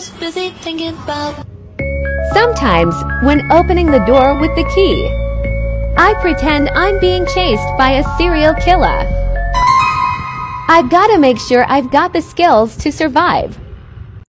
most busy thinking about. Sometimes, when opening the door with the key, I pretend I'm being chased by a serial killer. I've gotta make sure I've got the skills to survive.